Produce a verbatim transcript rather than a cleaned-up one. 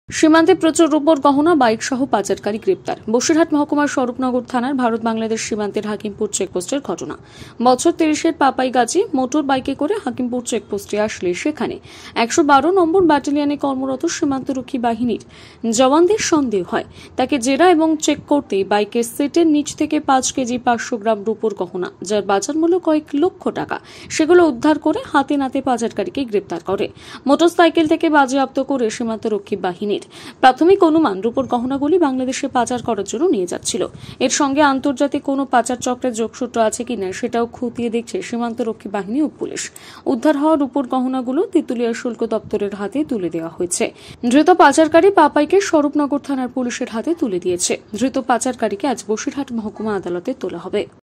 সীমান্তে প্রচুর রূপোর গহনা বাইক সহ পাচারকারী গ্রেপ্তার। বসিরহাট মহকুমার স্বরূপনগর থানার ভারত বাংলাদেশ সীমান্তের হাকিমপুর চেকপোস্টের ঘটনা। বছর তিরিশের পাপাই গাজী মোটর বাইকে করে হাকিমপুর চেকপোস্টে আসলে সেখানে একশো বারো নম্বর ব্যাটালিয়নে কর্মরত সীমান্তরক্ষী বাহিনীর জওয়ানদের সন্দেহ হয়। তাকে জেরা এবং চেক করতে বাইকের সিটের নিচ থেকে পাঁচ কেজি পাঁচশো গ্রাম রূপোর গহনা, যার বাজার মূল্য কয়েক লক্ষ টাকা, সেগুলো উদ্ধার করে হাতে নাতে পাচারকারীকে গ্রেপ্তার করে। মোটরসাইকেল থেকে বাজেয়াপ্ত করে সীমান্তরক্ষী বাহিনী প্রাথমিক অনুমান রূপোর গহনাগুলি বাংলাদেশে পাচার করার জন্য নিয়ে যাচ্ছিল। এর সঙ্গে আন্তর্জাতিক কোনো পাচার চক্রের যোগসূত্র আছে কিনা সেটাও খতিয়ে দেখছে সীমান্তরক্ষী বাহিনী ও পুলিশ। উদ্ধার হওয়া রূপোর গহনাগুলো তেঁতুলিয়া শুল্ক দপ্তরের হাতে তুলে দেওয়া হয়েছে। ধৃত পাচারকারী পাপাইকে স্বরূপনগর থানার পুলিশের হাতে তুলে দিয়েছে। ধৃত পাচারকারীকে আজ বসিরহাট মহকুমা আদালতে তোলা হবে।